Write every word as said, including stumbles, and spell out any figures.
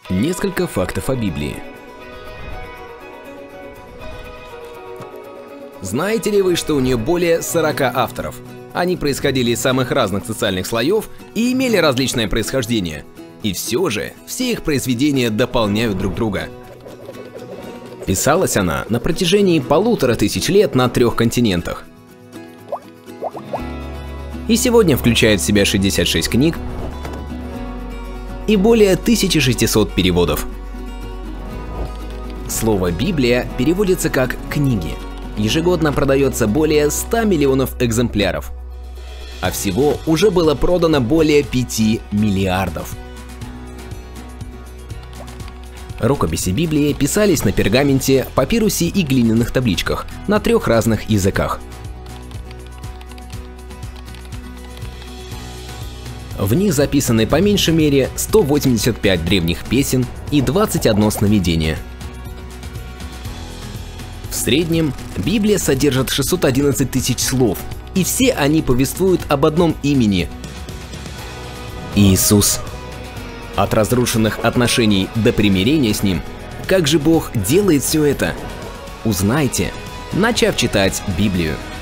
Несколько фактов о Библии. Знаете ли вы, что у нее более сорока авторов? Они происходили из самых разных социальных слоев и имели различное происхождение. И все же, все их произведения дополняют друг друга. Писалась она на протяжении полутора тысяч лет на трех континентах. И сегодня включает в себя шестьдесят шесть книг и более тысячи шестисот переводов. Слово «Библия» переводится как «книги». Ежегодно продается более ста миллионов экземпляров. А всего уже было продано более пяти миллиардов. Рукописи Библии писались на пергаменте, папирусе и глиняных табличках на трех разных языках. В них записаны по меньшей мере сто восемьдесят пять древних песен и двадцать одно сновидение. В среднем Библия содержит шестьсот одиннадцать тысяч слов, и все они повествуют об одном имени – Иисус. От разрушенных отношений до примирения с Ним. Как же Бог делает все это? Узнайте, начав читать Библию.